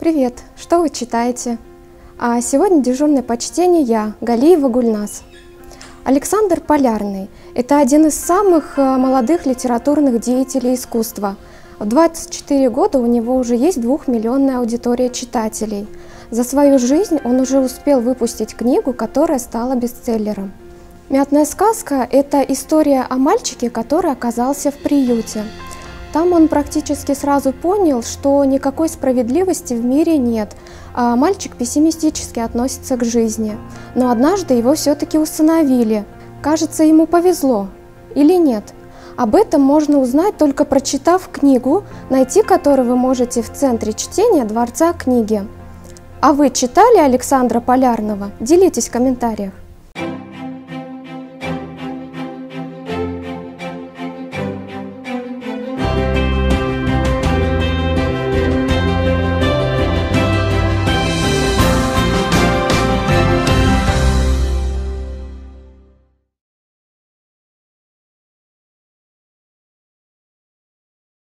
Привет! Что вы читаете? Сегодня дежурное по чтению я, Галиева Гульназ. Александр Полярный – это один из самых молодых литературных деятелей искусства. В 24 года у него уже есть 2-миллионная аудитория читателей. За свою жизнь он уже успел выпустить книгу, которая стала бестселлером. «Мятная сказка» – это история о мальчике, который оказался в приюте. Там он практически сразу понял, что никакой справедливости в мире нет, а мальчик пессимистически относится к жизни. Но однажды его все-таки усыновили. Кажется, ему повезло. Или нет? Об этом можно узнать, только прочитав книгу, найти которую вы можете в центре чтения Дворца книги. А вы читали Александра Полярного? Делитесь в комментариях.